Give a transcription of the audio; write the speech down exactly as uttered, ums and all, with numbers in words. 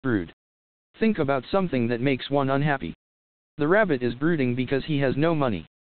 Brood. Think about something that makes one unhappy. The rabbit is brooding because he has no money.